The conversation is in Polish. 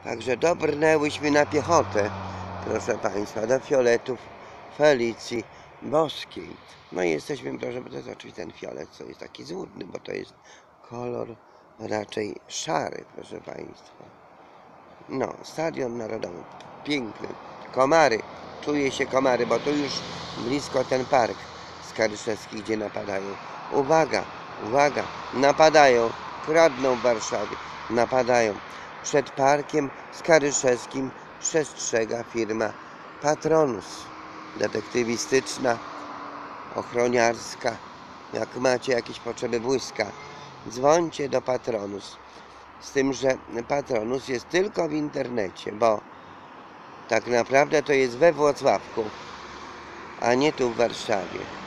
Także dobrnęłyśmy na piechotę, proszę Państwa, do fioletów Felicji Boskiej. No i jesteśmy, proszę, bo to jest oczywiście ten fiolet, co jest taki złudny, bo to jest kolor raczej szary, proszę Państwa. No, Stadion Narodowy, piękny. Komary, czuje się komary, bo tu już blisko ten park Skaryszewski, gdzie napadają. Uwaga, uwaga, napadają, kradną w Warszawie, napadają. Przed parkiem Skaryszewskim przestrzega firma Patronus, detektywistyczna, ochroniarska. Jak macie jakieś potrzeby błyska, dzwońcie do Patronus. Z tym, że Patronus jest tylko w internecie, bo tak naprawdę to jest we Włocławku, a nie tu w Warszawie.